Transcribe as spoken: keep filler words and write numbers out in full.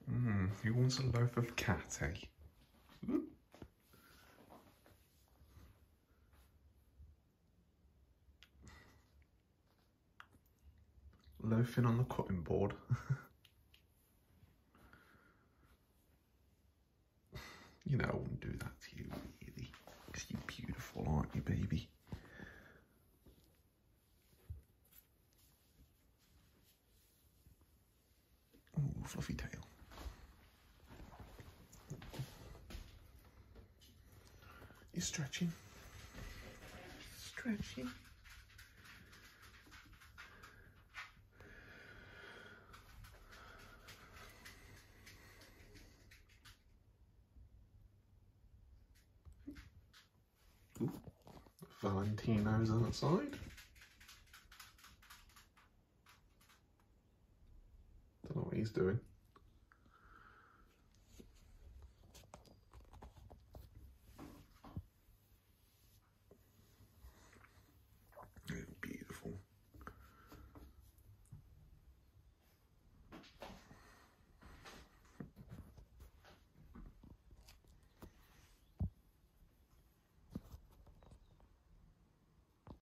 Hmm, who wants a loaf of cat, eh? Ooh. Loafing on the cutting board. You know I wouldn't do that to you, really, because you're beautiful, aren't you, baby? Ooh, fluffy tail. You're stretching. Stretching. Ooh, Valentino's outside. Don't know what he's doing.